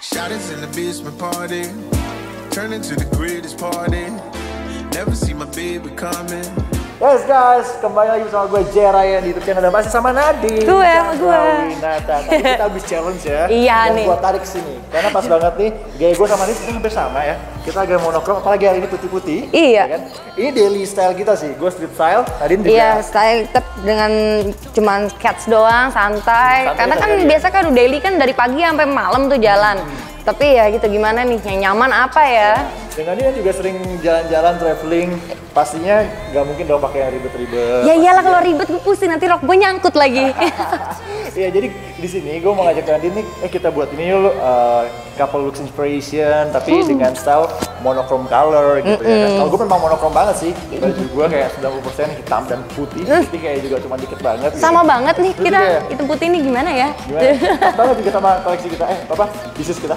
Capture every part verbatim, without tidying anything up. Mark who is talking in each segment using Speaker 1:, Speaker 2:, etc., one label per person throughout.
Speaker 1: Shotters in the basement party, turn into the greatest party. Never see my baby coming.
Speaker 2: Yes guys, kembali lagi sama gue Jerayan di YouTube channel dan masih sama Nadine Chandrawinata. Tadi kita habis challenge ya.
Speaker 3: Iya
Speaker 2: dan
Speaker 3: nih.
Speaker 2: Gue tarik sini karena pas banget nih gaya gue sama Nadine hampir sama ya. Kita agak monokrom, apalagi hari ini putih-putih.
Speaker 3: Iya.
Speaker 2: Ya kan? Ini daily style kita sih. Gue street style, Nadine juga.
Speaker 3: Iya, style tetap dengan cuman cats doang, santai. santai Karena kan ya. Biasa kan daily kan dari pagi sampai malam tuh jalan. Hmm. Tapi ya gitu, gimana nih yang nyaman apa ya?
Speaker 2: Dengan dia juga sering jalan-jalan traveling, pastinya nggak mungkin dong pakai yang ribet-ribet.
Speaker 3: Ya iyalah, kalau ribet gue pusing, nanti rok gue nyangkut lagi.
Speaker 2: Iya, jadi di sini gue mau ngajak Nadine nih, eh kita buat ini yuk uh, couple looks inspiration, tapi hmm. dengan style monochrome color gitu mm -mm. ya kan. Kalau gue memang monochrome banget sih, baju gue kayak sembilan puluh persen hitam dan putih, putih kayak juga cuma dikit banget.
Speaker 3: Sama
Speaker 2: gitu.
Speaker 3: banget nih, kita ya? Hitam putih ini gimana ya?
Speaker 2: Gimana? Banget juga sama koleksi kita, eh apa? Bisnis kita.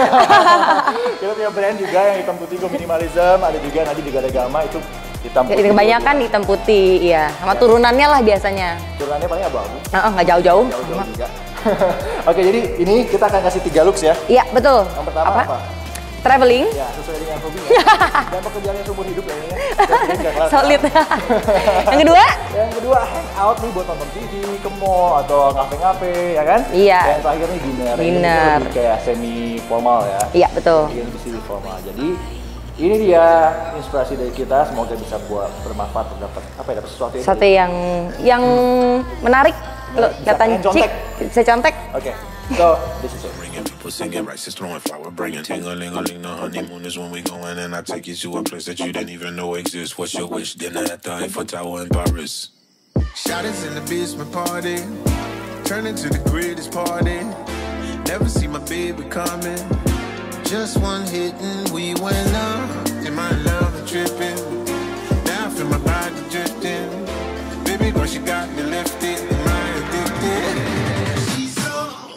Speaker 2: Kita punya brand juga yang hitam putih, gue minimalism, ada juga Nadine juga ada Gama itu hitam putih.
Speaker 3: Kebanyakan juga. Hitam putih, iya. Sama ya. Turunannya lah biasanya.
Speaker 2: Turunannya paling abu-abu.
Speaker 3: Nah, nggak jauh-jauh.
Speaker 2: Jauh-jauh juga. Oke, jadi ini kita akan kasih tiga looks ya.
Speaker 3: Iya, betul.
Speaker 2: Yang pertama apa? apa?
Speaker 3: Traveling.
Speaker 2: Ya, sesuai dengan hobi ya. Dan pekerjaannya seumur hidup ya ini.
Speaker 3: Solid. Yang kedua?
Speaker 2: Yang kedua hang out nih buat nonton T V, ke mall atau ngafe-ngafe ya kan?
Speaker 3: Iya.
Speaker 2: Dan terakhir nih dinner.
Speaker 3: Dinner.
Speaker 2: Ini kayak semi formal ya.
Speaker 3: Iya, betul.
Speaker 2: Ini semi formal. Jadi ini dia inspirasi dari kita, semoga bisa buat bermanfaat, dapat apa ya, dapat sesuatu yang
Speaker 3: sesuatu yang yang menarik. Lo katanya cik, bisa contek.
Speaker 2: Oke, so this is it.
Speaker 1: People singing, rice throwing flower, bringing ting-a-ling-a-ling. The honeymoon is when we going, and I take you to a place that you didn't even know exists. What's your wish? Dinner at the Eiffel Tower in Paris. Shotters in the basement party, turn into the greatest party. Never see my baby coming. Just one hit and we went up. In my love and tripping. Now I feel my body drifting. Baby girl, she got me lifted. Am I addicted? She's so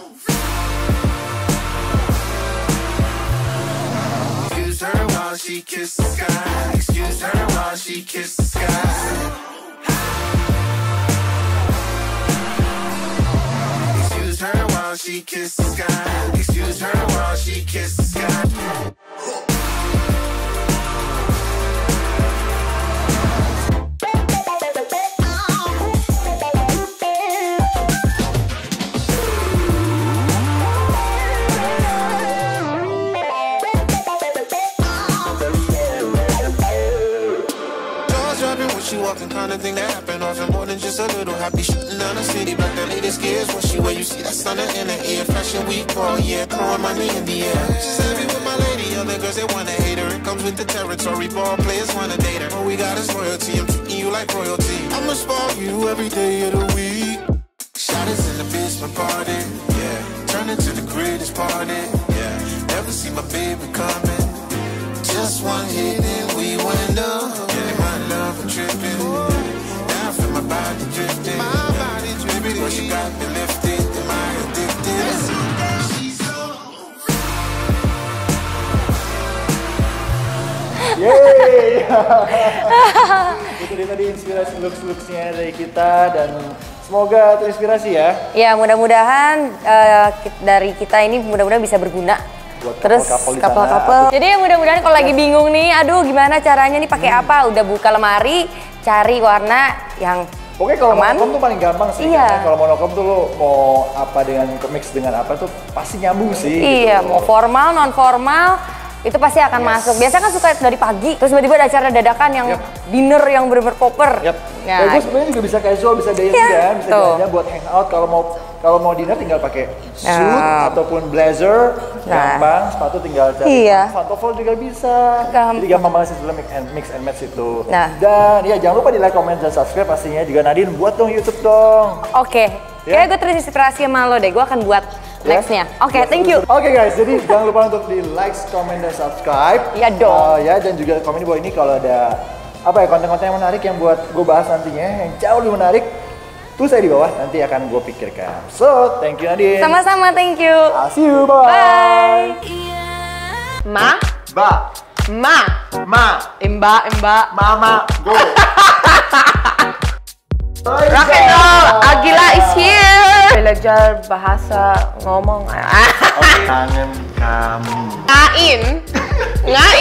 Speaker 1: excuse her while she kiss the sky. Excuse her while she kiss the sky. Excuse her while she kiss the sky. Excuse her while she kiss the sky. She walking, kind of thing that happen often, more than just a little happy shooting down the city. But the latest gears, what she wear, you see that stunner in the ear. Fashion week, oh yeah, throwing money in the air. She's heavy with my lady, other girls they wanna hate her. It comes with the territory, ball players wanna date her. All we got is loyalty, I'm treating you like royalty. I'ma spoil you every day of the week. Shotters in the basement party, yeah. Turn into the greatest party, yeah. Never see my baby coming. Just one hit and we went up. Yeah, my love and tripping. Now I feel my body drifting. My body drifting. Well, she got me lifted. Am I addicted? She's so
Speaker 2: yeay. Itu dia tadi inspirasi looks-looksnya dari kita dan semoga terinspirasi ya.
Speaker 3: Ya, mudah-mudahan uh, dari kita ini mudah-mudahan bisa berguna.
Speaker 2: Buat
Speaker 3: terus couple-couple. Jadi mudah-mudahan kalau lagi bingung nih, aduh gimana caranya nih pakai hmm. apa? Udah buka lemari, cari warna yang
Speaker 2: Oke, kalau monokrom tuh paling gampang sih.
Speaker 3: Iya.
Speaker 2: Kalau monokrom tuh lo mau apa dengan mix dengan apa tuh pasti nyambung sih.
Speaker 3: Iya,
Speaker 2: gitu.
Speaker 3: mau formal, non formal itu pasti akan yes. masuk. Biasa kan suka dari pagi, terus tiba-tiba ada acara dadakan yang yep. dinner yang bener-bener proper.
Speaker 2: Yep.
Speaker 3: Nah,
Speaker 2: ya, gue sebenarnya juga bisa casual, bisa daily
Speaker 3: yeah.
Speaker 2: kan, bisa jalan buat hangout. Kalau mau kalau mau dinner tinggal pakai suit nah. ataupun blazer, nah. gampang. Sepatu tinggal cari.
Speaker 3: Iya.
Speaker 2: Pantofel juga bisa.
Speaker 3: Gampang.
Speaker 2: Jadi gampang banget sih sebenarnya mix and, mix and match itu.
Speaker 3: Nah.
Speaker 2: Dan ya jangan lupa di like, comment, dan subscribe pastinya. Juga Nadine buat dong YouTube dong.
Speaker 3: Oke. Okay. Ya. Kayaknya gue terinspirasi sama lo deh. Gue akan buat nextnya. Oke, okay, thank you.
Speaker 2: Oke okay, guys, jadi jangan lupa untuk di like, comment, dan subscribe.
Speaker 3: Iya dong.
Speaker 2: Uh, ya dan juga komen di bawah ini kalau ada apa ya konten-konten yang menarik yang buat gue bahas nantinya yang jauh lebih menarik. Tuh saya di bawah nanti akan gue pikirkan. So, thank you Nadine.
Speaker 3: Sama-sama, thank you.
Speaker 2: I'll see you, bye.
Speaker 3: Bye. Ma.
Speaker 2: Ba.
Speaker 3: Ma.
Speaker 2: Ma.
Speaker 3: Imba, imba.
Speaker 2: Mama. Go.
Speaker 3: Rock and roll. Agila is here.
Speaker 4: belajar bahasa ngomong.
Speaker 2: Oh, kangen kamu.
Speaker 4: Ngain, ngain.